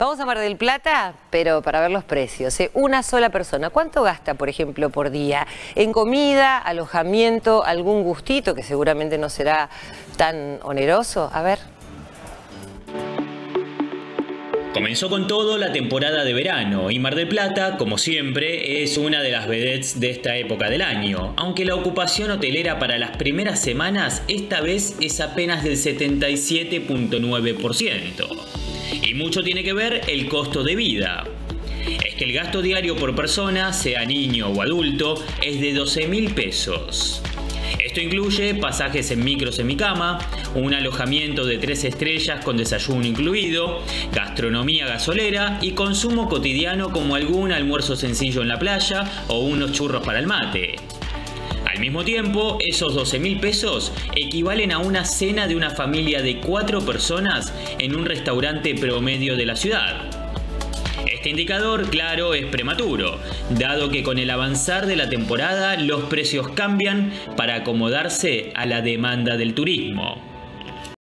Vamos a Mar del Plata, pero para ver los precios. Una sola persona, ¿cuánto gasta, por ejemplo, por día? En comida, alojamiento, algún gustito, que seguramente no será tan oneroso. A ver. Comenzó con todo la temporada de verano y Mar del Plata, como siempre, es una de las vedettes de esta época del año, aunque la ocupación hotelera para las primeras semanas esta vez es apenas del 77.9%. Y mucho tiene que ver el costo de vida. Es que el gasto diario por persona, sea niño o adulto, es de 12.000 pesos. Esto incluye pasajes en micro semicama, un alojamiento de 3 estrellas con desayuno incluido, gastronomía gasolera y consumo cotidiano como algún almuerzo sencillo en la playa o unos churros para el mate. Al mismo tiempo, esos 12.000 pesos equivalen a una cena de una familia de 4 personas en un restaurante promedio de la ciudad. Este indicador, claro, es prematuro, dado que con el avanzar de la temporada los precios cambian para acomodarse a la demanda del turismo.